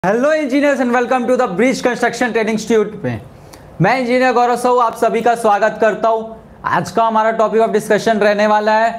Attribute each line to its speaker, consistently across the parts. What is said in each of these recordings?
Speaker 1: Hello engineers and welcome to the bridge construction training institute में। मैं engineer Gaurav Sahu आप सभी का स्वागत करता हूं। आज का हमारा टॉपिक ऑफ डिस्कशन रहने वाला है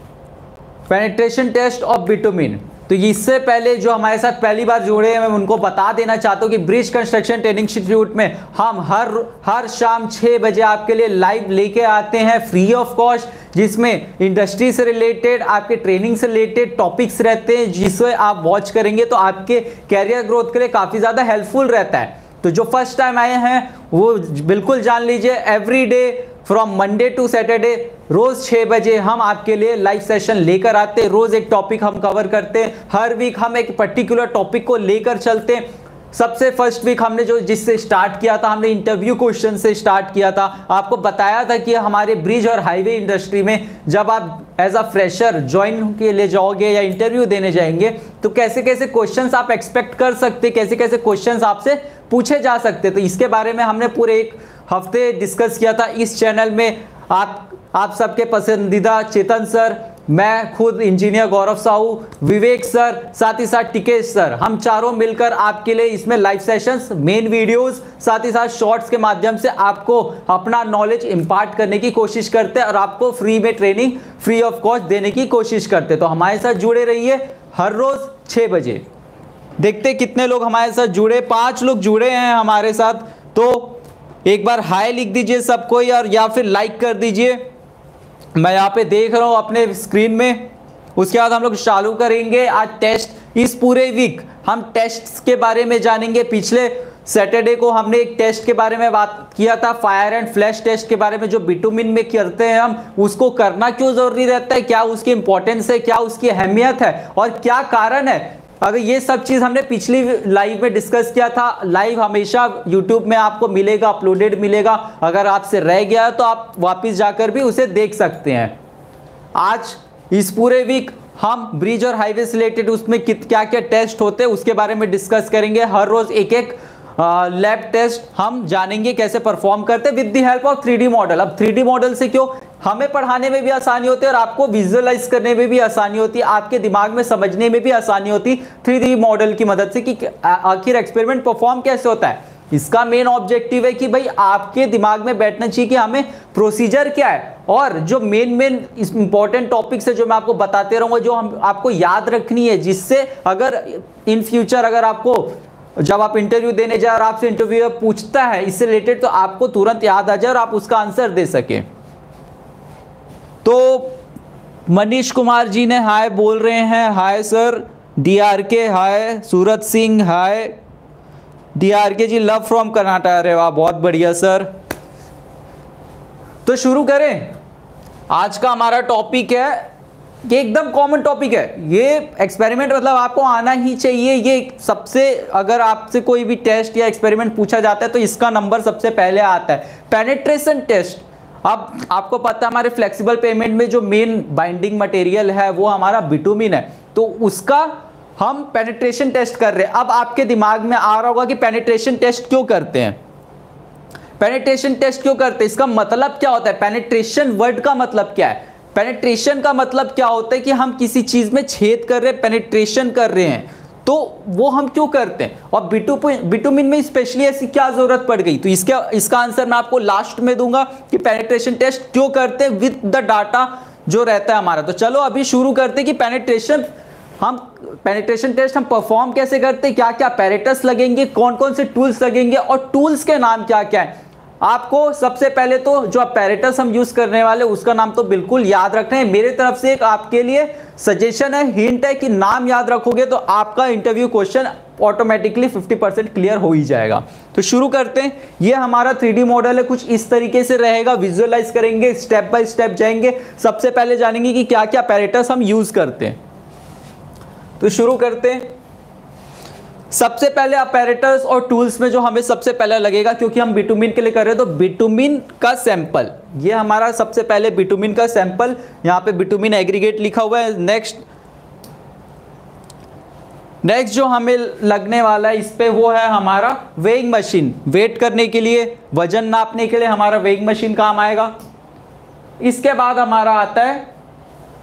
Speaker 1: पेनिट्रेशन टेस्ट ऑफ बिटुमिन। तो इससे पहले जो हमारे साथ पहली बार जुड़े हैं मैं उनको बता देना चाहता हूं कि ब्रिज कंस्ट्रक्शन ट्रेनिंग इंस्टीट्यूट में हम हर शाम 6 बजे आपके लिए लाइव लेके आते हैं फ्री ऑफ कॉस्ट, जिसमें इंडस्ट्री से रिलेटेड आपके ट्रेनिंग से रिलेटेड टॉपिक्स रहते हैं, जिससे आप वॉच करेंगे तो आपके कैरियर ग्रोथ के लिए काफ़ी ज़्यादा हेल्पफुल रहता है। तो जो फर्स्ट टाइम आए हैं वो बिल्कुल जान लीजिए, every day from Monday to Saturday रोज 6 बजे हम आपके लिए लाइव सेशन लेकर आते हैं। रोज एक टॉपिक हम कवर करते हैं, हर वीक हम एक पर्टिकुलर टॉपिक को लेकर चलते हैं। सबसे फर्स्ट वीक हमने जिससे स्टार्ट किया था, हमने इंटरव्यू क्वेश्चन से स्टार्ट किया था। आपको बताया था कि हमारे ब्रिज और हाईवे इंडस्ट्री में जब आप एज अ फ्रेशर ज्वाइन के लिए जाओगे या इंटरव्यू देने जाएंगे तो कैसे कैसे क्वेश्चंस आप एक्सपेक्ट कर सकते, कैसे कैसे क्वेश्चंस आपसे पूछे जा सकते। तो इसके बारे में हमने पूरे एक हफ्ते डिस्कस किया था इस चैनल में। आप सबके पसंदीदा चेतन सर, मैं खुद इंजीनियर गौरव साहू, विवेक सर, साथ ही साथ टिकेश सर, हम चारों मिलकर आपके लिए इसमें लाइव सेशंस, मेन वीडियोस, साथ ही साथ शॉर्ट्स के माध्यम से आपको अपना नॉलेज इंपार्ट करने की कोशिश करते हैं और आपको फ्री में ट्रेनिंग फ्री ऑफ कॉस्ट देने की कोशिश करते हैं। तो हमारे साथ जुड़े रहिए हर रोज 6 बजे। देखते कितने लोग हमारे साथ जुड़े। 5 लोग जुड़े हैं हमारे साथ, तो एक बार हाय लिख दीजिए सबको या फिर लाइक कर दीजिए। मैं यहाँ पे देख रहा हूँ अपने स्क्रीन में। उसके बाद हम लोग चालू करेंगे आज टेस्ट। इस पूरे वीक हम टेस्ट के बारे में जानेंगे। पिछले सैटरडे को हमने एक टेस्ट के बारे में बात किया था, फायर एंड फ्लैश टेस्ट के बारे में, जो बिटुमिन में करते हैं हम, उसको करना क्यों जरूरी रहता है, क्या उसकी इंपॉर्टेंस है, क्या उसकी अहमियत है और क्या कारण है। अगर ये सब चीज़ हमने पिछली लाइव में डिस्कस किया था। लाइव हमेशा यूट्यूब में आपको मिलेगा, अपलोडेड मिलेगा। अगर आपसे रह गया तो आप वापस जाकर भी उसे देख सकते हैं। आज इस पूरे वीक हम ब्रिज और हाईवे से रिलेटेड उसमें क्या क्या टेस्ट होते हैं उसके बारे में डिस्कस करेंगे। हर रोज एक एक लैब टेस्ट हम जानेंगे कैसे परफॉर्म करते हैं with the help of 3D model. अब 3D मॉडल से क्यों हमें पढ़ाने में भी आसानी होती है और आपको विजुअलाइज करने में भी आसानी होती है, आपके दिमाग में समझने में भी आसानी होती है 3D मॉडल की मदद से कि आखिर एक्सपेरिमेंट परफॉर्म कैसे होता है। इसका मेन ऑब्जेक्टिव है कि भाई आपके दिमाग में बैठना चाहिए कि हमें प्रोसीजर क्या है और जो मेन इंपॉर्टेंट टॉपिक्स है जो मैं आपको बताते रहूंगा, जो हम आपको याद रखनी है, जिससे अगर इन फ्यूचर अगर आपको जब आप इंटरव्यू देने जाए और आपसे इंटरव्यूअर पूछता है इससे रिलेटेड तो आपको तुरंत याद आ जाए और आप उसका आंसर दे सके। तो मनीष कुमार जी ने हाय बोल रहे हैं, hi sir. DRK hi, Suraj Singh hi. DRK ji love from Karnataka, अरे वाह बहुत बढ़िया सर। तो शुरू करें। आज का हमारा टॉपिक है, ये एकदम कॉमन टॉपिक है। ये एक्सपेरिमेंट मतलब आपको आना ही चाहिए। ये सबसे, अगर आपसे कोई भी टेस्ट या एक्सपेरिमेंट पूछा जाता है तो इसका नंबर सबसे पहले आता है, पेनिट्रेशन टेस्ट। अब आपको पता है हमारे फ्लेक्सिबल पेमेंट में जो मेन बाइंडिंग मटेरियल है वो हमारा बिटुमिन है, तो उसका हम पेनिट्रेशन टेस्ट कर रहे हैं। अब आपके दिमाग में आ रहा होगा कि पेनिट्रेशन टेस्ट क्यों करते हैं, पेनिट्रेशन टेस्ट क्यों करते हैं, इसका मतलब क्या होता है, पेनिट्रेशन वर्ड का मतलब क्या है। पेनिट्रेशन का मतलब क्या होता है कि हम किसी चीज में छेद कर रहे हैं, पेनिट्रेशन कर रहे हैं, तो वो हम क्यों करते हैं और बिटुमिन में स्पेशली ऐसी क्या जरूरत पड़ गई। तो इसका आंसर मैं आपको लास्ट में दूंगा कि पेनिट्रेशन टेस्ट क्यों करते हैं विद द डाटा जो रहता है हमारा। तो चलो अभी शुरू करते हैं कि पेनिट्रेशन टेस्ट हम परफॉर्म कैसे करते हैं, क्या क्या पैरेटस लगेंगे, कौन कौन से टूल्स लगेंगे और टूल्स के नाम क्या क्या है। आपको सबसे पहले तो जो अपैरेटस हम यूज करने वाले उसका नाम तो बिल्कुल याद रखना है। मेरे तरफ से एक आपके लिए सजेशन है, हिंट है कि नाम याद रखोगे तो आपका इंटरव्यू क्वेश्चन ऑटोमेटिकली 50% क्लियर हो ही जाएगा। तो शुरू करते हैं। ये हमारा 3D मॉडल है, कुछ इस तरीके से रहेगा। विजुअलाइज करेंगे, स्टेप बाय स्टेप जाएंगे। सबसे पहले जानेंगे कि क्या क्या अपैरेटस हम यूज करते हैं। तो शुरू करते हैं। सबसे पहले अपैरेटस और टूल्स में जो हमें सबसे पहले लगेगा, क्योंकि हम बिटुमिन के लिए कर रहे हैं, तो बिटुमिन का सैंपल। ये हमारा सबसे पहले बिटुमिन का सैंपल, यहां पे बिटुमिन एग्रीगेट लिखा हुआ है। नेक्स्ट जो हमें लगने वाला है इस पे वो है हमारा वेइंग मशीन। वेट करने के लिए, वजन नापने के लिए हमारा वेइंग मशीन काम आएगा। इसके बाद हमारा आता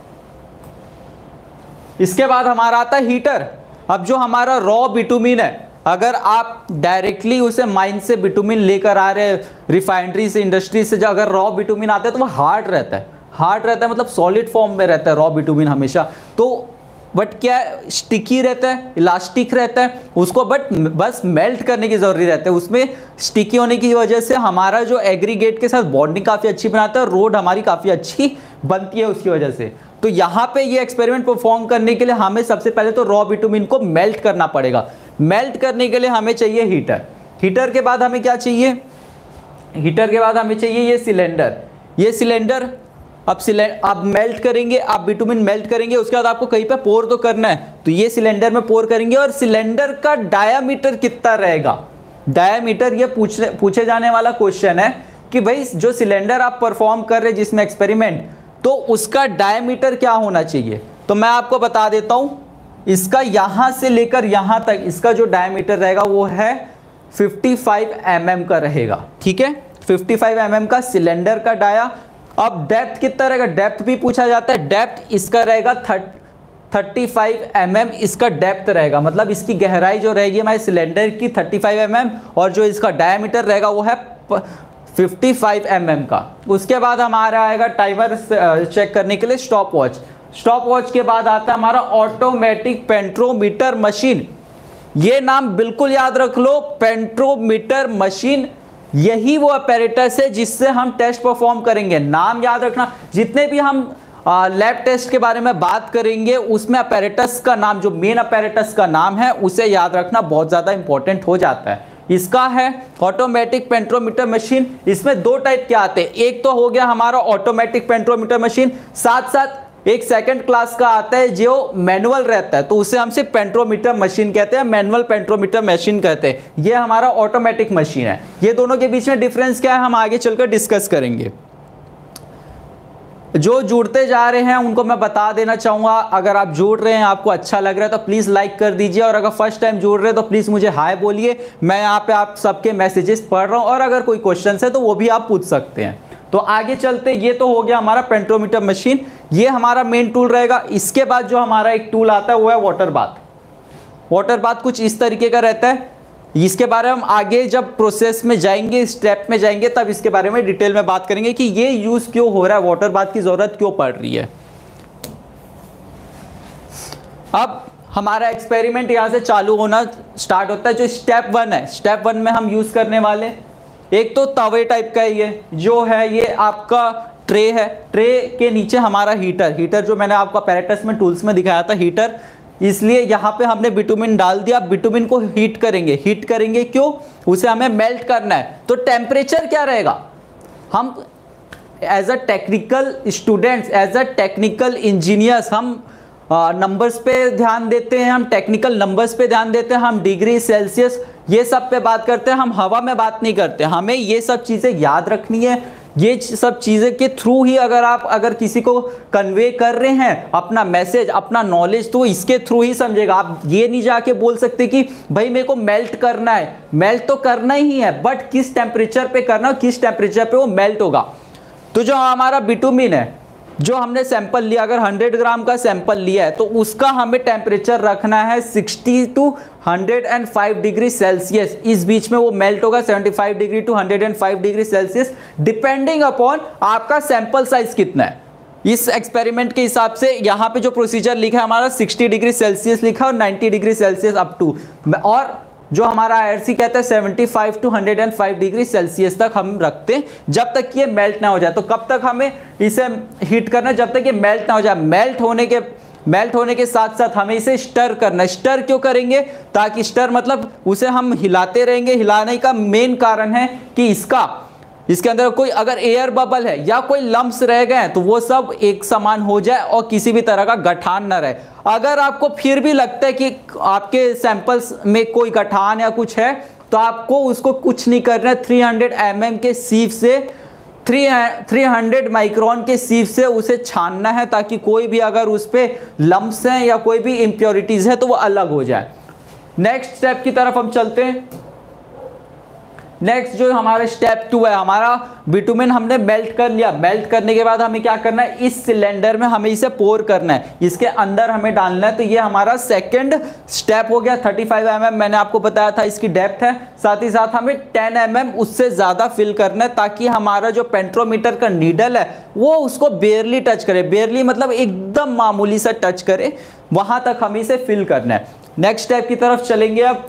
Speaker 1: है हीटर। अब जो हमारा रॉ बिटुमिन है अगर आप डायरेक्टली उसे माइन से बिटुमिन लेकर आ रहे हैं, रिफाइनरी से, इंडस्ट्री से, अगर रॉ बिटुमिन आता है तो वो हार्ड रहता है, हार्ड रहता है मतलब सॉलिड फॉर्म में रहता है रॉ बिटुमिन हमेशा। तो बट क्या है, स्टिकी रहता है, इलास्टिक रहता है, उसको बट बस मेल्ट करने की जरूरी रहती है। उसमें स्टिकी होने की वजह से हमारा जो एग्रीगेट के साथ बॉन्डिंग काफ़ी अच्छी बनाता है, रोड हमारी काफ़ी अच्छी बनती है उसकी वजह से। तो यहाँ पे ये एक्सपेरिमेंट परफॉर्म करने के लिए हमें सबसे पहले तो रॉ बिटुमिन को मेल्ट करना पड़ेगा। मेल्ट करने के लिए हमें चाहिए हीटर। हीटर के बाद हमें क्या चाहिए, हीटर के बाद हमें चाहिए ये सिलेंडर। ये सिलेंडर अब मेल्ट करेंगे, आप बिटुमिन मेल्ट करेंगे, उसके बाद आपको कहीं पे पोर तो करना है, तो ये सिलेंडर में पोर करेंगे। और सिलेंडर का डायामीटर कितना रहेगा, डायामीटर ये पूछे जाने वाला क्वेश्चन है कि भाई जो सिलेंडर आप परफॉर्म कर रहे हैं जिसमें एक्सपेरिमेंट, तो उसका डायामीटर क्या होना चाहिए। तो मैं आपको बता देता हूं, इसका यहां से लेकर यहां तक इसका जो डायमीटर रहेगा वो है 55 mm का रहेगा। ठीक है, 55 mm का सिलेंडर का डाया। अब डेप्थ कितना रहेगा, डेप्थ भी पूछा जाता है। डेप्थ इसका रहेगा 35 mm इसका डेप्थ रहेगा, मतलब इसकी गहराई जो रहेगी हमारे सिलेंडर की 35 mm, और जो इसका डायमीटर रहेगा वो है 55 mm का। उसके बाद हमारा आएगा टाइमर चेक करने के लिए स्टॉप वॉच। स्टॉप वॉच के बाद आता है हमारा ऑटोमेटिक पेंट्रोमीटर मशीन। ये नाम बिल्कुल याद रख लो, पेंट्रोमीटर मशीन, यही वो अपैरेटस है जिससे हम टेस्ट परफॉर्म करेंगे। नाम याद रखना, जितने भी हम लैब टेस्ट के बारे में बात करेंगे उसमें अपैरेटस का नाम, जो मेन अपैरेटस का नाम है उसे याद रखना बहुत ज्यादा इंपॉर्टेंट हो जाता है। इसका है ऑटोमेटिक पेंट्रोमीटर मशीन। इसमें दो टाइप के आते हैं, एक तो हो गया हमारा ऑटोमेटिक पेंट्रोमीटर मशीन, साथ साथ एक सेकंड क्लास का आता है जो मैनुअल रहता है, तो उसे हम सिर्फ पेंट्रोमीटर मशीन कहते हैं, मैनुअल पेंट्रोमीटर मशीन कहते हैं। ये हमारा ऑटोमेटिक मशीन है। ये दोनों के बीच में डिफरेंस क्या है हम आगे चलकर डिस्कस करेंगे। जो जुड़ते जा रहे हैं उनको मैं बता देना चाहूंगा, अगर आप जुड़ रहे हैं, आपको अच्छा लग रहा है तो प्लीज लाइक कर दीजिए, और अगर फर्स्ट टाइम जुड़ रहे हैं तो प्लीज मुझे हाय बोलिए। मैं यहाँ पे आप सबके मैसेजेस पढ़ रहा हूँ, और अगर कोई क्वेश्चन है तो वो भी आप पूछ सकते हैं। तो आगे चलते, ये तो हो गया हमारा पेंट्रोमीटर मशीन, ये हमारा मेन टूल रहेगा। इसके बाद जो हमारा एक टूल आता है वो है वाटर बाथ। वाटर बाथ कुछ इस तरीके का रहता है, इसके बारे में हम आगे जब प्रोसेस में जाएंगे, स्टेप में जाएंगे, तब इसके बारे में डिटेल में बात करेंगे कि ये यूज क्यों हो रहा है, वाटर बाथ की जरूरत क्यों पड़ रही है। अब हमारा एक्सपेरिमेंट यहां से चालू होना स्टार्ट होता है। जो स्टेप 1 है, स्टेप 1 में हम यूज करने वाले एक तो तवे टाइप का ये जो है, ये आपका ट्रे है, ट्रे के नीचे हमारा हीटर जो मैंने आपको अपैरेटस में टूल्स में दिखाया था हीटर, इसलिए यहाँ पे हमने बिटुमिन डाल दिया। बिटुमिन को हीट करेंगे क्यों, उसे हमें मेल्ट करना है। तो टेम्परेचर क्या रहेगा, हम as a technical students, as a technical engineers, हम नंबर्स पे ध्यान देते हैं, हम टेक्निकल नंबर्स पे ध्यान देते हैं, हम डिग्री सेल्सियस ये सब पे बात करते हैं, हम हवा में बात नहीं करते। हमें ये सब चीजें याद रखनी है। ये सब चीजें के थ्रू ही अगर किसी को कन्वे कर रहे हैं अपना मैसेज, अपना नॉलेज, तो इसके थ्रू ही समझेगा। आप ये नहीं जाके बोल सकते कि भाई मेरे को मेल्ट करना है, मेल्ट तो करना ही है, बट किस टेम्परेचर पे करना, किस टेम्परेचर पे वो मेल्ट होगा। तो जो हमारा बिटुमिन है, जो हमने सैंपल लिया, अगर 100 ग्राम का सैंपल लिया है तो उसका हमें टेम्परेचर रखना है 60 to 105 डिग्री सेल्सियस। इस बीच में वो मेल्ट होगा 75 degree to 105 degree Celsius, depending upon आपका सैंपल साइज कितना है। इस एक्सपेरिमेंट के हिसाब से यहाँ पे जो प्रोसीजर लिखा है हमारा 60 डिग्री सेल्सियस लिखा और 90 डिग्री सेल्सियस अप टू, और जो हमारा IRC कहता है 75 टू 105 डिग्री सेल्सियस तक हम रखते हैं, जब तक ये मेल्ट ना हो जाए। तो कब तक हमें इसे हीट करना है, जब तक ये मेल्ट ना हो जाए। मेल्ट होने के साथ साथ हमें इसे स्टर करना है। स्टर क्यों करेंगे, ताकि स्टर मतलब उसे हम हिलाते रहेंगे। हिलाने का मेन कारण है कि इसके अंदर कोई अगर एयर बबल है या कोई लम्प्स रह गए तो वो सब एक समान हो जाए और किसी भी तरह का गठान ना रहे। अगर आपको फिर भी लगता है कि आपके सैंपल्स में कोई गठान या कुछ है, तो आपको उसको कुछ नहीं करना है। 300 mm के सीव से 300 माइक्रोन के सीव से उसे छानना है, ताकि कोई भी अगर उस पर लम्प्स हैं या कोई भी इम्प्योरिटीज है तो वो अलग हो जाए। नेक्स्ट स्टेप की तरफ हम चलते हैं। नेक्स्ट जो हमारा स्टेप 2 है, हमारा बिटुमेन हमने मेल्ट कर लिया। मेल्ट करने के बाद हमें क्या करना है, इस सिलेंडर में हमें इसे पोर करना है, इसके अंदर हमें डालना है। तो ये हमारा सेकंड स्टेप हो गया। 35 mm मैंने आपको बताया था इसकी डेप्थ है। साथ ही साथ हमें 10 mm उससे ज्यादा फिल करना है, ताकि हमारा जो पेंट्रोमीटर का नीडल है वो उसको बेयरली टच करे। बेयरली मतलब एकदम मामूली सा टच करे, वहां तक हमें इसे फिल करना है। नेक्स्ट स्टेप की तरफ चलेंगे। अब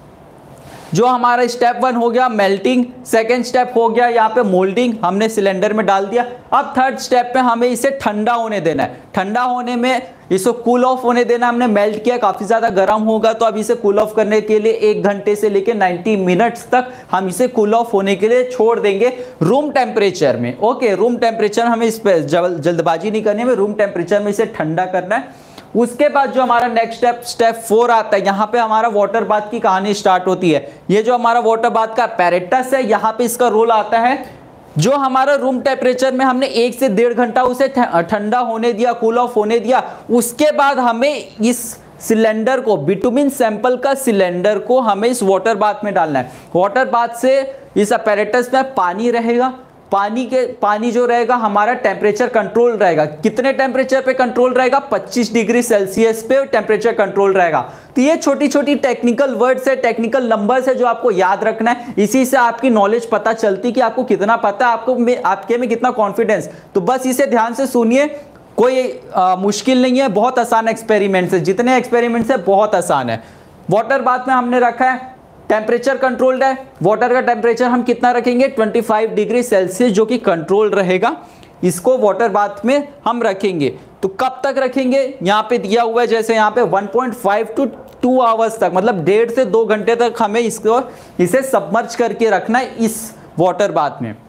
Speaker 1: जो हमारा स्टेप 1 हो गया मेल्टिंग, सेकेंड स्टेप हो गया यहाँ पे मोल्डिंग, हमने सिलेंडर में डाल दिया। अब थर्ड स्टेप पे हमें इसे ठंडा होने देना है। ठंडा होने में इसको कूल ऑफ होने देना। हमने मेल्ट किया, काफी ज्यादा गर्म होगा, तो अब इसे कूल ऑफ करने के लिए 1 घंटे से लेकर 90 मिनट्स तक हम इसे कूल ऑफ होने के लिए छोड़ देंगे रूम टेम्परेचर में। ओके, रूम टेम्परेचर, हमें इस पर जल्दबाजी नहीं करनी है, रूम टेम्परेचर में इसे ठंडा करना है। उसके बाद जो हमारा नेक्स्ट स्टेप 4 आता है, यहां पे हमारा वाटर बाथ की कहानी स्टार्ट होती है। ये जो हमारा वाटर बाथ का apparatus है, यहां पे इसका रोल आता है। जो हमारा रूम टेम्परेचर में हमने 1 से 1.5 घंटा उसे ठंडा होने दिया, कूल ऑफ होने दिया, उसके बाद हमें इस सिलेंडर को, बिटुमिन सैंपल का सिलेंडर को हमें इस वाटर बाथ में डालना है। वाटर बाथ से इस apparatus में पानी रहेगा। पानी जो रहेगा हमारा टेम्परेचर कंट्रोल रहेगा। कितने टेम्परेचर पे कंट्रोल रहेगा, 25 डिग्री सेल्सियस पे टेम्परेचर कंट्रोल रहेगा। तो ये छोटी छोटी टेक्निकल वर्ड्स है, टेक्निकल नंबर्स है जो आपको याद रखना है। इसी से आपकी नॉलेज पता चलती कि आपको कितना पता है, आपके में कितना कॉन्फिडेंस। तो बस इसे ध्यान से सुनिए, कोई मुश्किल नहीं है, बहुत आसान एक्सपेरिमेंट्स है। जितने एक्सपेरिमेंट्स है बहुत आसान है। वाटर बाथ में हमने रखा है, टेम्परेचर कंट्रोल्ड है। वाटर का टेम्परेचर हम कितना रखेंगे, 25 डिग्री सेल्सियस, जो कि कंट्रोल रहेगा। इसको वाटर बाथ में हम रखेंगे। तो कब तक रखेंगे, यहाँ पे दिया हुआ है, जैसे यहाँ पे 1.5 to 2 आवर्स तक, मतलब 1.5 से 2 घंटे तक हमें इसे सबमर्ज करके रखना है इस वाटर बाथ में।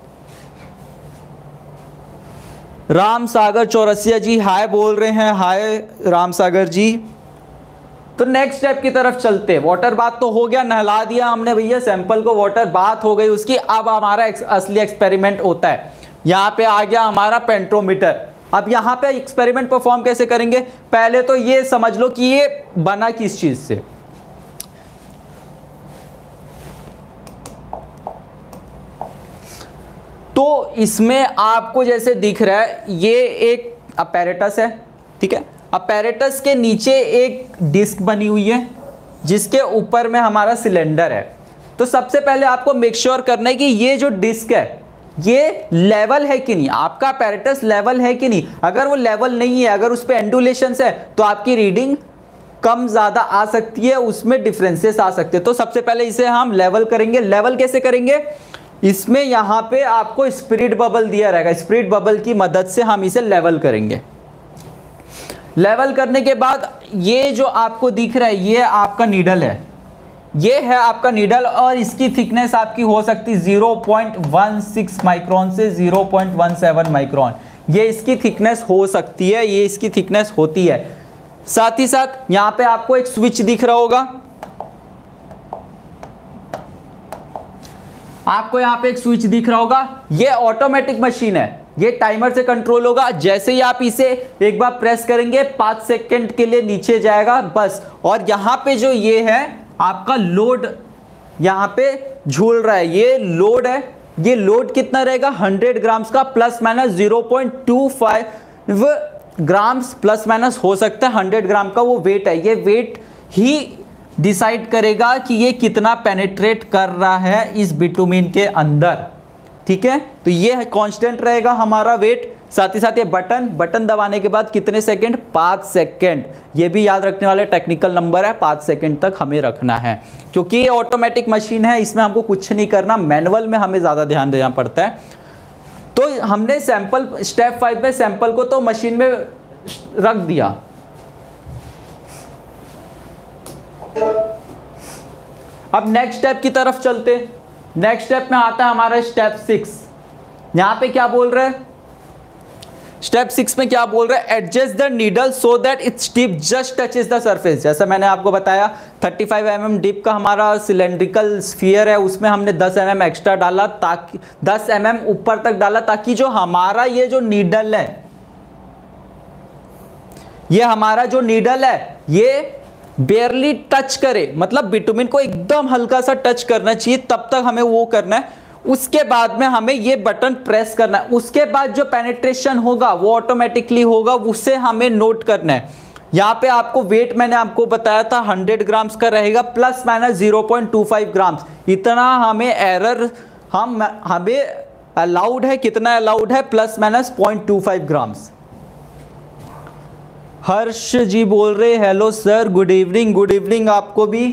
Speaker 1: राम सागर चौरसिया जी हाय बोल रहे हैं, हाय राम सागर जी। तो नेक्स्ट स्टेप की तरफ चलते हैं। वाटर बाथ तो हो गया, नहला दिया हमने भैया सैंपल को, वाटर बाथ हो गई उसकी। अब हमारा असली एक्सपेरिमेंट होता है। यहाँ पे आ गया हमारा पेंट्रोमीटर। अब यहाँ पे एक्सपेरिमेंट परफॉर्म कैसे करेंगे, पहले तो ये समझ लो कि ये बना किस चीज से। तो इसमें आपको जैसे दिख रहा है, ये एक apparatus है, ठीक है। apparatus के नीचे एक डिस्क बनी हुई है, जिसके ऊपर में हमारा सिलेंडर है। तो सबसे पहले आपको मेक श्योर करना है कि ये जो डिस्क है ये लेवल है कि नहीं, आपका apparatus लेवल है कि नहीं। अगर वो लेवल नहीं है, अगर उस पर एंडुलेशंस है, तो आपकी रीडिंग कम ज्यादा आ सकती है, उसमें डिफरेंसेस आ सकते हैं। तो सबसे पहले इसे हम लेवल करेंगे। लेवल कैसे करेंगे, इसमें यहां पे आपको स्पिरिट बबल दिया रहेगा, स्पिरिट बबल की मदद से हम इसे लेवल करेंगे। लेवल करने के बाद ये जो आपको दिख रहा है, ये आपका नीडल है, ये है आपका नीडल, और इसकी थिकनेस आपकी हो सकती है 0.16 माइक्रोन से 0.17 माइक्रोन, ये इसकी थिकनेस हो सकती है, ये इसकी थिकनेस होती है। साथ ही साथ यहां पे आपको एक स्विच दिख रहा होगा, आपको यहां पे एक स्विच दिख रहा होगा। ये ऑटोमेटिक मशीन है, ये टाइमर से कंट्रोल होगा। जैसे ही आप इसे एक बार प्रेस करेंगे 5 सेकंड के लिए नीचे जाएगा बस। और यहां पे जो ये है आपका लोड, यहां पे झूल रहा है, ये लोड है। ये लोड कितना रहेगा, 100 ग्राम्स का, plus minus 0.25 grams plus minus हो सकता है। 100 ग्राम का वो वेट है, ये वेट ही डिसाइड करेगा कि ये कितना पेनिट्रेट कर रहा है इस बिटुमिन के अंदर, ठीक है। तो ये कांस्टेंट रहेगा हमारा वेट। साथ ही साथ ये बटन दबाने के बाद कितने सेकंड, 5 सेकंड। ये भी याद रखने वाले टेक्निकल नंबर है, 5 सेकंड तक हमें रखना है, क्योंकि ये ऑटोमेटिक मशीन है, इसमें हमको कुछ नहीं करना, मैनुअल में हमें ज्यादा ध्यान देना पड़ता है। तो हमने सैंपल स्टेप 5 में सैंपल को तो मशीन में रख दिया। अब नेक्स्ट स्टेप की तरफ चलते। नेक्स्ट स्टेप में आता है हमारा स्टेप 6। यहां पे क्या बोल रहे हैं, स्टेप 6 में क्या बोल रहे हैं, adjust the needle so that its tip just touches the surface. जैसा मैंने आपको बताया 35 mm डिप का हमारा सिलेंड्रिकल स्फीयर है, उसमें हमने 10 mm एक्स्ट्रा डाला, ताकि 10 mm ऊपर तक डाला, ताकि जो हमारा ये जो नीडल है, ये हमारा जो नीडल है, ये बेयरली टच करे, मतलब बिटुमिन को एकदम हल्का सा टच करना चाहिए, तब तक हमें वो करना है। उसके बाद में हमें ये बटन प्रेस करना है। उसके बाद जो पेनिट्रेशन होगा वो ऑटोमेटिकली होगा, उसे हमें नोट करना है। यहाँ पे आपको वेट मैंने आपको बताया था 100 ग्राम्स का रहेगा, प्लस माइनस 0.25 ग्राम्स, इतना हमें एरर हमें अलाउड है। कितना अलाउड है? Plus minus 0.25 grams. Harsh ji बोल रहे hello sir, good evening. Good evening आपको भी।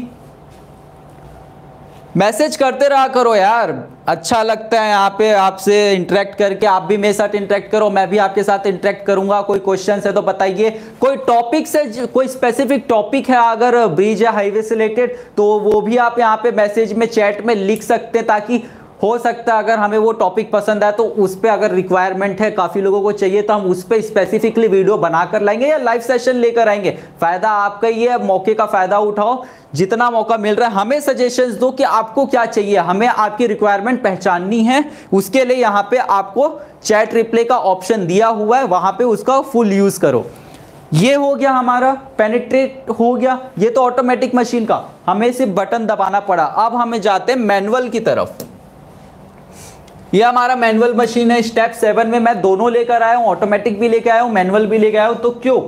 Speaker 1: मैसेज करते रहा करो यार, अच्छा लगता है यहाँ पे आपसे इंटरेक्ट करके। आप भी मेरे साथ इंटरेक्ट करो, मैं भी आपके साथ इंटरेक्ट करूंगा। कोई क्वेश्चन है तो बताइए। कोई टॉपिक से, कोई स्पेसिफिक टॉपिक है अगर ब्रिज या हाईवे से रिलेटेड, तो वो भी आप यहाँ पे मैसेज में, चैट में लिख सकते हैं, ताकि हो सकता है अगर हमें वो टॉपिक पसंद आए तो उस पर अगर रिक्वायरमेंट है, काफ़ी लोगों को चाहिए, तो हम उस पर स्पेसिफिकली वीडियो बनाकर लाएंगे या लाइव सेशन लेकर आएंगे। फायदा आपका ही है, मौके का फायदा उठाओ, जितना मौका मिल रहा है। हमें सजेशंस दो कि आपको क्या चाहिए, हमें आपकी रिक्वायरमेंट पहचाननी है। उसके लिए यहाँ पे आपको चैट रिप्ले का ऑप्शन दिया हुआ है, वहां पे उसका फुल यूज करो। ये हो गया हमारा पेनिट्रेट हो गया। ये तो ऑटोमेटिक मशीन का, हमें सिर्फ बटन दबाना पड़ा। अब हमें जाते हैं मैनुअल की तरफ। ये हमारा मैनुअल मशीन है। स्टेप 7 में मैं दोनों लेकर आया हूं, ऑटोमेटिक भी लेकर आया हूं, मैनुअल भी लेकर आया हूं। तो क्यों?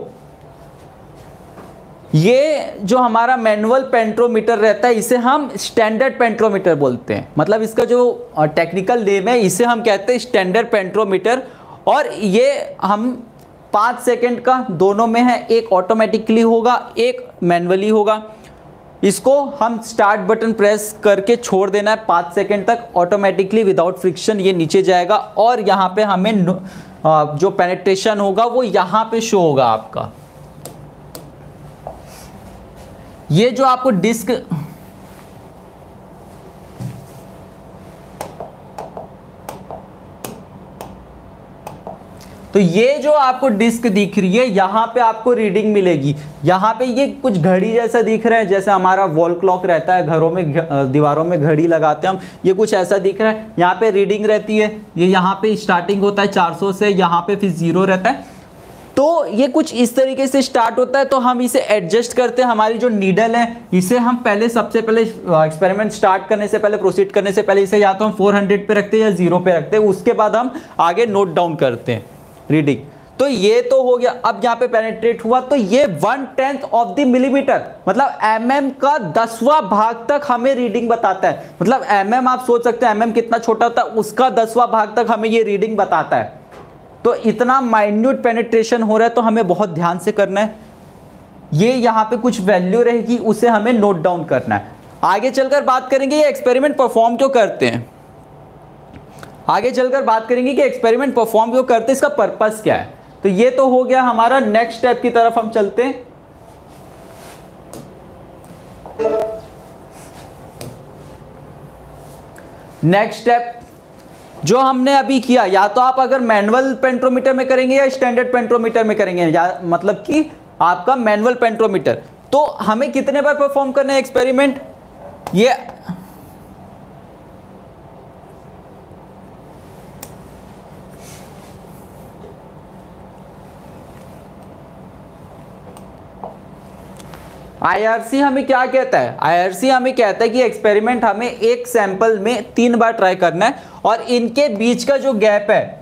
Speaker 1: ये जो हमारा मैनुअल पेंट्रोमीटर रहता है, इसे हम स्टैंडर्ड पेंट्रोमीटर बोलते हैं। मतलब इसका जो टेक्निकल नेम है, इसे हम कहते हैं स्टैंडर्ड पेंट्रोमीटर। और ये हम 5 सेकंड का दोनों में है, एक ऑटोमेटिकली होगा, एक मैनुअली होगा। इसको हम स्टार्ट बटन प्रेस करके छोड़ देना है 5 सेकंड तक, ऑटोमेटिकली विदाउट फ्रिक्शन ये नीचे जाएगा। और यहाँ पे हमें जो पेनिट्रेशन होगा वो यहाँ पे शो होगा आपका। ये जो आपको डिस्क, तो ये जो आपको डिस्क दिख रही है, यहां पे आपको रीडिंग मिलेगी। यहां पे ये कुछ घड़ी जैसा दिख रहा है, जैसे हमारा वॉल क्लॉक रहता है घरों में, दीवारों में घड़ी लगाते हैं हम, ये कुछ ऐसा दिख रहा है। यहाँ पे रीडिंग रहती है, ये यहाँ पे स्टार्टिंग होता है 400 से, यहाँ पे फिर 0 रहता है। तो ये कुछ इस तरीके से स्टार्ट होता है। तो हम इसे एडजस्ट करते हैं। हमारी जो नीडल है, इसे हम पहले, सबसे पहले एक्सपेरिमेंट स्टार्ट करने से पहले, प्रोसीड करने से पहले, इसे या तो हम 400 पे रखते हैं या 0 पे रखते हैं। उसके बाद हम आगे नोट डाउन करते हैं रीडिंग। तो ये तो हो गया। अब यहाँ पे पेनिट्रेट हुआ, तो ये 1/10 ऑफ द मिलीमीटर, मतलब mm का 10वां भाग तक हमें रीडिंग बताता है। मतलब mm, आप सोच सकते हैं mm कितना छोटा होता है, उसका 10वां भाग तक हमें ये रीडिंग बताता है। तो इतना माइन्यूट पेनिट्रेशन हो रहा है, तो हमें बहुत ध्यान से करना है। ये यहाँ पे कुछ वैल्यू रहेगी, उसे हमें नोट डाउन करना है। आगे चलकर बात करेंगे ये एक्सपेरिमेंट परफॉर्म क्यों करते हैं। आगे चलकर बात करेंगे कि एक्सपेरिमेंट परफॉर्म क्यों करते हैं, इसका पर्पस क्या है। तो ये तो हो गया हमारा। नेक्स्ट स्टेप की तरफ हम चलते हैं। नेक्स्ट स्टेप जो हमने अभी किया, या तो आप अगर मैनुअल पेंट्रोमीटर में करेंगे या स्टैंडर्ड पेंट्रोमीटर में करेंगे, या मतलब कि आपका मैनुअल पेंट्रोमीटर, तो हमें कितने बार परफॉर्म करना है एक्सपेरिमेंट। ये IRC हमें क्या कहता है? IRC हमें कहता है कि एक्सपेरिमेंट हमें एक सैंपल में 3 बार ट्राई करना है, और इनके बीच का जो गैप है,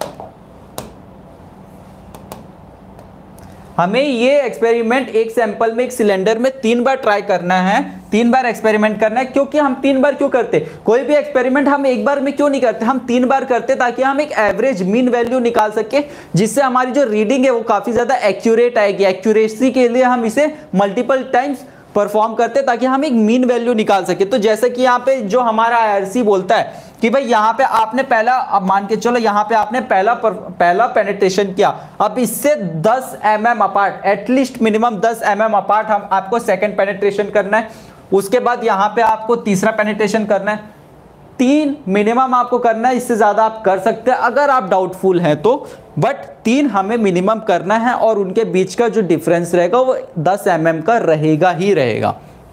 Speaker 1: हमें ये एक्सपेरिमेंट एक सैंपल में, एक सिलेंडर में 3 बार ट्राई करना है, 3 बार एक्सपेरिमेंट करना है। क्योंकि हम 3 बार क्यों करते? कोई भी एक्सपेरिमेंट हम एक बार में क्यों नहीं करते, हम 3 बार करते, ताकि हम एक एवरेज मीन वैल्यू निकाल सके, जिससे हमारी जो रीडिंग है वो काफी ज्यादा एक्यूरेट आएगी। एक्यूरेसी के लिए हम इसे मल्टीपल टाइम्स परफॉर्म करते, ताकि हम एक मीन वैल्यू निकाल सके। तो जैसे कि यहाँ पे जो हमारा IRC बोलता है कि भाई यहाँ पे आपने पहला, अब मान के चलो यहाँ पे आपने पहला पेनिट्रेशन किया, अब इससे 10 mm apart, at least minimum 10 mm apart हम आपको सेकंड पेनिट्रेशन करना है। उसके बाद यहाँ पे आपको तीसरा पेनिट्रेशन करना है। 3 मिनिमम आपको करना है, इससे ज्यादा आप कर सकते हैं अगर आप डाउटफुल हैं तो, बट 3 हमें मिनिमम करना है, और उनके बीच का जो डिफरेंस रहेगा वो 10 mm का रहेगा ही रहेगा।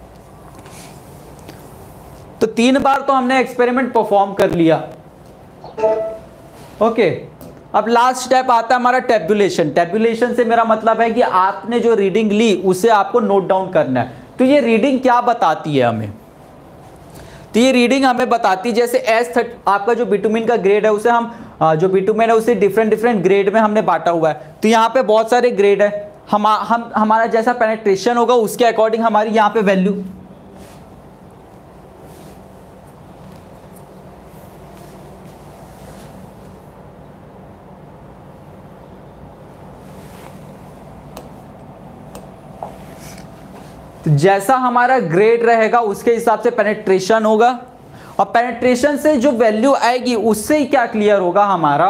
Speaker 1: तो 3 बार तो हमने एक्सपेरिमेंट परफॉर्म कर लिया। ओके, अब लास्ट स्टेप आता है हमारा टेबुलेशन। टेबुलेशन से मेरा मतलब है कि आपने जो रीडिंग ली उसे आपको नोट डाउन करना है। तो ये रीडिंग क्या बताती है हमें? तो ये रीडिंग हमें बताती है जैसे S30 आपका जो बिटुमिन का ग्रेड है उसे हम जो बिटुमिन है उसे डिफरेंट ग्रेड में हमने बांटा हुआ है। तो यहाँ पे बहुत सारे ग्रेड है। हमारा जैसा पेनिट्रेशन होगा उसके अकॉर्डिंग हमारी यहाँ पे वैल्यू। तो जैसा हमारा ग्रेड रहेगा उसके हिसाब से पेनिट्रेशन होगा, और पेनिट्रेशन से जो वैल्यू आएगी उससे ही क्या क्लियर होगा हमारा,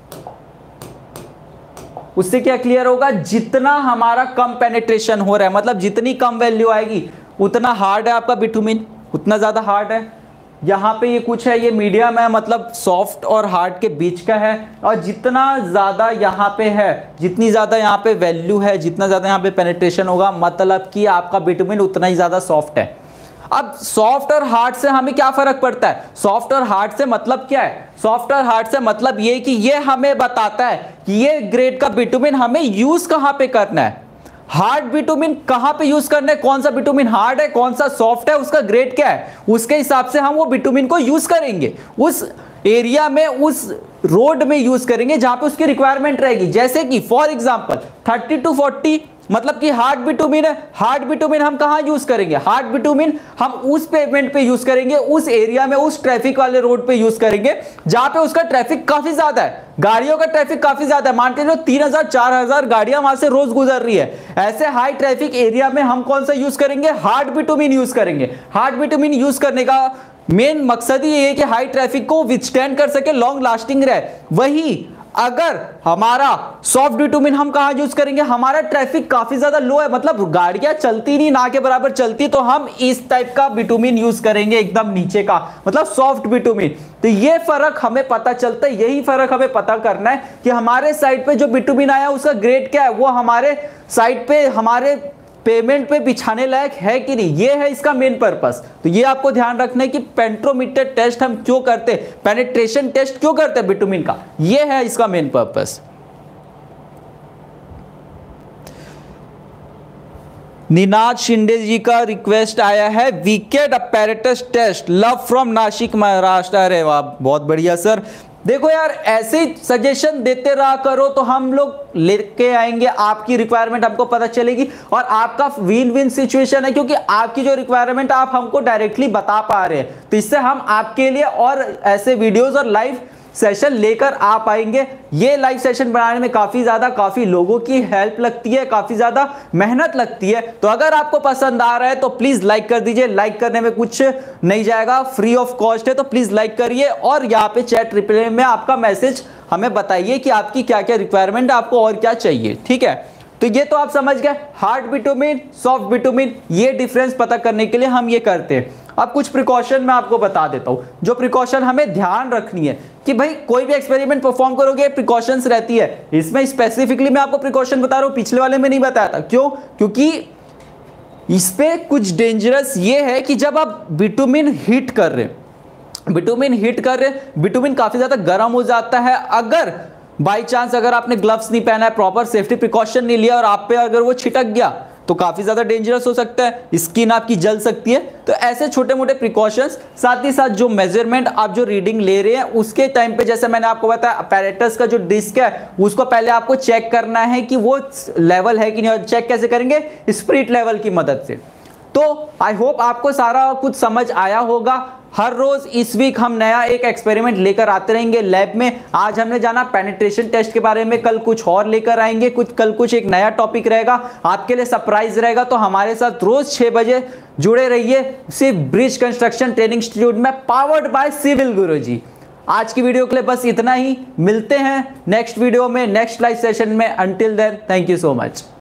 Speaker 1: उससे क्या क्लियर होगा, जितना हमारा कम पेनिट्रेशन हो रहा है, मतलब जितनी कम वैल्यू आएगी उतना हार्ड है आपका बिटुमिन, उतना ज्यादा हार्ड है। यहाँ पे ये कुछ है, ये मीडियम है, मतलब सॉफ्ट और हार्ड के बीच का है। और जितना ज़्यादा यहाँ पे है, जितनी ज़्यादा यहाँ पे वैल्यू है, जितना ज़्यादा यहाँ पे पेनिट्रेशन होगा, मतलब कि आपका बिटुमिन उतना ही ज़्यादा सॉफ्ट है। अब सॉफ्ट और हार्ड से हमें क्या फर्क पड़ता है? सॉफ्ट और हार्ड से मतलब क्या है? सॉफ्ट और हार्ड से मतलब ये कि ये हमें बताता है कि ये ग्रेड का बिटुमिन हमें यूज कहाँ पे करना है, हार्ड बिटुमिन कहां पे यूज करना है, कौन सा बिटुमिन हार्ड है, कौन सा सॉफ्ट है, उसका ग्रेड क्या है, उसके हिसाब से हम वो बिटुमिन को यूज करेंगे, उस एरिया में, उस रोड में यूज करेंगे जहां पे उसकी रिक्वायरमेंट रहेगी। जैसे कि फॉर एग्जांपल 30 to 40 मतलब कि हार्ड बिटुमिन है। हार्ड बिटुमिन हम कहां यूज करेंगे? हार्ड बिटुमिन हम उस पेमेंट पे यूज करेंगे, उस एरिया में, उस ट्रैफिक वाले रोड पे यूज करेंगे जहां पे उसका ट्रैफिक काफी ज्यादा है, गाड़ियों का ट्रैफिक काफी ज्यादा है। मान के चलो 3000-4000 गाड़ियां वहां से रोज गुजर रही है। ऐसे हाई ट्रैफिक एरिया में हम कौन सा यूज करेंगे? हार्ड बिटुमिन यूज करेंगे। हार्ड बिटुमिन यूज करने का मेन मकसद ही ये है कि हाई ट्रैफिक को विथस्टैंड कर सके, लॉन्ग लास्टिंग रहे। वही अगर हमारा सॉफ्ट बिटुमिन हम कहां यूज करेंगे? हमारा ट्रैफिक काफी ज्यादा लो है, मतलब गाड़ियां चलती नहीं, ना के बराबर चलती, तो हम इस टाइप का बिटुमिन यूज करेंगे, एकदम नीचे का, मतलब सॉफ्ट बिटुमिन। तो ये फर्क हमें पता चलता है, यही फर्क हमें पता करना है कि हमारे साइड पे जो बिटुमिन आया उसका ग्रेड क्या है, वो हमारे साइड पे, हमारे पेमेंट पे बिछाने लायक है कि नहीं। ये है इसका मेन पर्पस। तो ये आपको ध्यान रखना है कि पेंट्रोमीटर टेस्ट हम क्यों करते, पेनिट्रेशन टेस्ट क्यों करते हैं बिटुमिन का, ये है इसका मेन पर्पस। निनाद शिंदे जी का रिक्वेस्ट आया है, Vicat apparatus test, love from Nashik Maharashtra. अरे वाह, बहुत बढ़िया सर। देखो यार, ऐसे ही सजेशन देते रहा करो तो हम लोग लेके आएंगे, आपकी रिक्वायरमेंट हमको पता चलेगी और आपका विन विन सिचुएशन है, क्योंकि आपकी जो रिक्वायरमेंट आप हमको डायरेक्टली बता पा रहे हैं। तो इससे हम आपके लिए और ऐसे वीडियोस और लाइव सेशन लेकर आ पाएंगे। ये लाइव सेशन बनाने में काफी लोगों की हेल्प लगती है, काफी ज्यादा मेहनत लगती है। तो अगर आपको पसंद आ रहा है तो प्लीज लाइक कर दीजिए, लाइक करने में कुछ नहीं जाएगा, फ्री ऑफ कॉस्ट है, तो प्लीज लाइक करिए। और यहाँ पे चैट रिप्लाई में आपका मैसेज हमें बताइए कि आपकी क्या क्या रिक्वायरमेंट है, आपको और क्या चाहिए, ठीक है। तो ये तो आप समझ गए, हार्ड बिटुमिन, सॉफ्ट बिटुमिन, ये डिफरेंस पता करने के लिए हम ये करते हैं। अब कुछ प्रिकॉशन मैं आपको बता देता हूं, जो प्रिकॉशन हमें ध्यान रखनी है कि भाई कोई भी एक्सपेरिमेंट परफॉर्म करोगे, प्रिकॉशंस रहती है। इसमें स्पेसिफिकली मैं आपको प्रिकॉशन बता रहा हूं, पिछले वाले में नहीं बताया था। क्यों? क्योंकि इस पे कुछ डेंजरस ये है कि जब आप बिटुमिन हीट कर रहे, बिटुमिन काफी ज्यादा गर्म हो जाता है। अगर बाई चांस अगर आपने ग्लव्स नहीं पहना है, प्रॉपर सेफ्टी प्रिकॉशन नहीं लिया और आप पे अगर वो छिटक गया तो काफी ज्यादा डेंजरस हो सकता है, स्किन आपकी जल सकती है। तो ऐसे छोटे मोटे प्रिकॉशंस, साथ ही साथ जो मेजरमेंट आप जो रीडिंग ले रहे हैं उसके टाइम पे, जैसे मैंने आपको बताया, अपैरेटस का जो डिस्क है उसको पहले आपको चेक करना है कि वो लेवल है कि नहीं। और चेक कैसे करेंगे? स्पिरिट लेवल की मदद से। तो आई होप आपको सारा कुछ समझ आया होगा। हर रोज इस वीक हम नया एक एक्सपेरिमेंट लेकर आते रहेंगे लैब में। आज हमने जाना पेनिट्रेशन टेस्ट के बारे में, कल कुछ और लेकर आएंगे, कल कुछ एक नया टॉपिक रहेगा, आपके लिए सरप्राइज रहेगा। तो हमारे साथ रोज 6 बजे जुड़े रहिए, सिर्फ ब्रिज कंस्ट्रक्शन ट्रेनिंग इंस्टीट्यूट में, पावर्ड बाय सिविल गुरुजी। आज की वीडियो के लिए बस इतना ही, मिलते हैं नेक्स्ट वीडियो में, नेक्स्ट लाइव सेशन में। Until then, thank you so much.